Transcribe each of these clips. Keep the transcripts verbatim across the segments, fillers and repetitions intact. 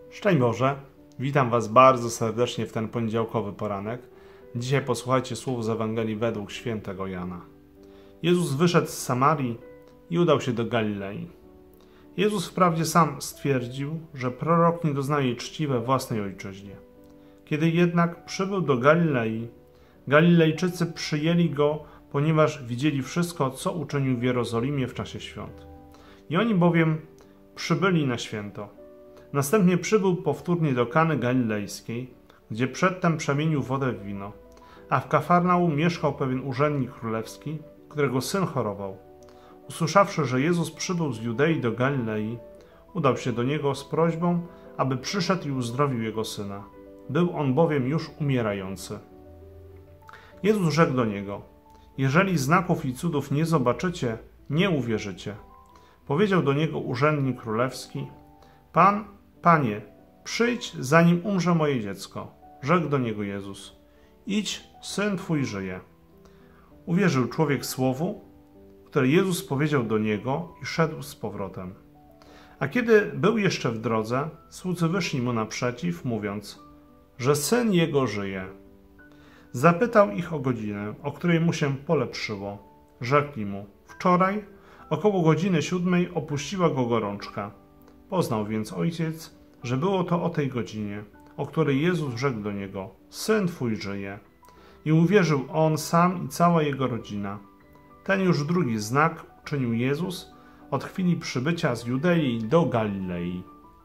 Szczęść Boże, witam Was bardzo serdecznie w ten poniedziałkowy poranek. Dzisiaj posłuchajcie słów z Ewangelii według świętego Jana. Jezus wyszedł z Samarii i udał się do Galilei. Jezus wprawdzie sam stwierdził, że prorok nie doznaje czci we własnej ojczyźnie. Kiedy jednak przybył do Galilei, Galilejczycy przyjęli go, ponieważ widzieli wszystko, co uczynił w Jerozolimie w czasie świąt. I oni bowiem przybyli na święto. Następnie przybył powtórnie do Kany Galilejskiej, gdzie przedtem przemienił wodę w wino. A w Kafarnaum mieszkał pewien urzędnik królewski, którego syn chorował. Usłyszawszy, że Jezus przybył z Judei do Galilei, udał się do niego z prośbą, aby przyszedł i uzdrowił jego syna. Był on bowiem już umierający. Jezus rzekł do niego: jeżeli znaków i cudów nie zobaczycie, nie uwierzycie. Powiedział do niego urzędnik królewski: Pan, Panie, przyjdź, zanim umrze moje dziecko. Rzekł do niego Jezus: idź, syn twój żyje. Uwierzył człowiek słowu, które Jezus powiedział do niego i szedł z powrotem. A kiedy był jeszcze w drodze, słudzy wyszli mu naprzeciw, mówiąc, że syn jego żyje. Zapytał ich o godzinę, o której mu się polepszyło. Rzekli mu: wczoraj, około godziny siódmej, opuściła go gorączka. Poznał więc ojciec, że było to o tej godzinie, o której Jezus rzekł do niego: syn twój żyje. I uwierzył on sam i cała jego rodzina. Ten już drugi znak uczynił Jezus od chwili przybycia z Judei do Galilei.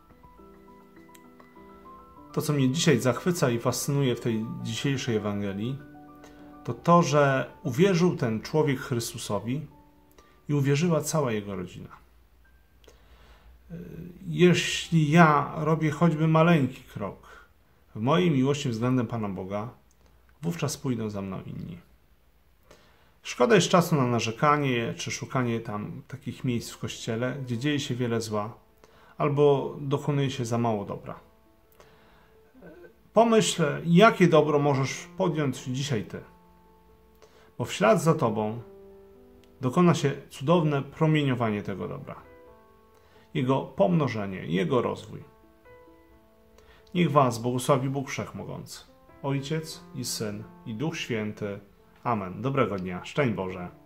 To, co mnie dzisiaj zachwyca i fascynuje w tej dzisiejszej Ewangelii, to to, że uwierzył ten człowiek Chrystusowi i uwierzyła cała jego rodzina. Jeśli ja robię choćby maleńki krok w mojej miłości względem Pana Boga, wówczas pójdą za mną inni. Szkoda jest czasu na narzekanie czy szukanie tam takich miejsc w Kościele, gdzie dzieje się wiele zła albo dokonuje się za mało dobra. Pomyśl, jakie dobro możesz podjąć dzisiaj Ty, bo w ślad za Tobą dokona się cudowne promieniowanie tego dobra, jego pomnożenie, jego rozwój. Niech Was błogosławi Bóg Wszechmogący, Ojciec i Syn i Duch Święty. Amen. Dobrego dnia. Szczęść Boże.